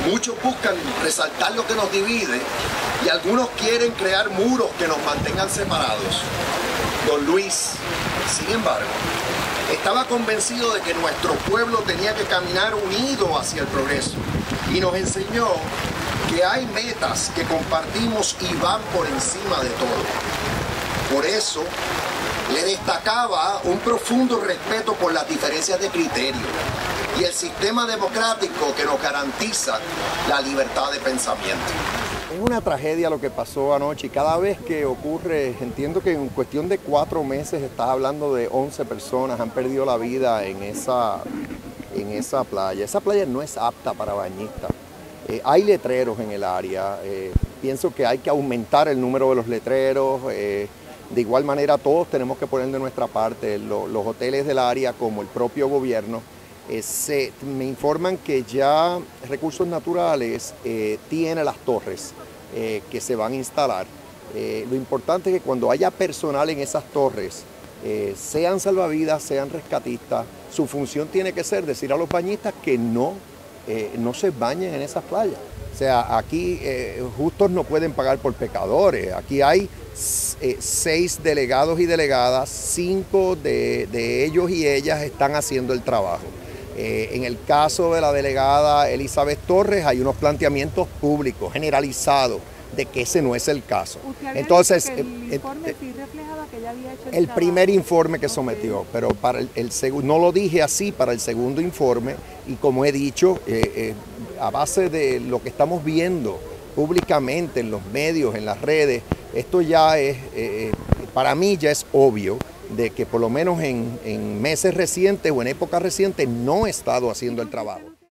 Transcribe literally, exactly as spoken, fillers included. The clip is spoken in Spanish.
Muchos buscan resaltar lo que nos divide y algunos quieren crear muros que nos mantengan separados. Don Luis, sin embargo, estaba convencido de que nuestro pueblo tenía que caminar unido hacia el progreso y nos enseñó que hay metas que compartimos y van por encima de todo. Por eso, le destacaba un profundo respeto por las diferencias de criterio y el sistema democrático que nos garantiza la libertad de pensamiento. Es una tragedia lo que pasó anoche y cada vez que ocurre, entiendo que en cuestión de cuatro meses estás hablando de once personas han perdido la vida en esa, en esa playa. Esa playa no es apta para bañistas. Eh, hay letreros en el área, eh, pienso que hay que aumentar el número de los letreros. Eh, de igual manera todos tenemos que poner de nuestra parte, lo, los hoteles del área como el propio gobierno. Eh, se, me informan que ya Recursos Naturales eh, tiene las torres eh, que se van a instalar. Eh, lo importante es que cuando haya personal en esas torres, eh, sean salvavidas, sean rescatistas, su función tiene que ser decir a los bañistas que no, eh, no se bañen en esas playas. O sea, aquí eh, justos no pueden pagar por pecadores. Aquí hay eh, seis delegados y delegadas, cinco de, de ellos y ellas están haciendo el trabajo. Eh, en el caso de la delegada Elizabeth Torres hay unos planteamientos públicos generalizados de que ese no es el caso. Entonces, que el eh, informe eh, sí reflejaba que ella había hecho el el trabajo. primer informe que Okay. sometió, pero para el, el segundo, no lo dije así, para el segundo informe, y como he dicho, eh, eh, a base de lo que estamos viendo públicamente en los medios, en las redes, esto ya es, eh, para mí ya es obvio de que por lo menos en, en meses recientes o en épocas recientes no he estado haciendo el trabajo.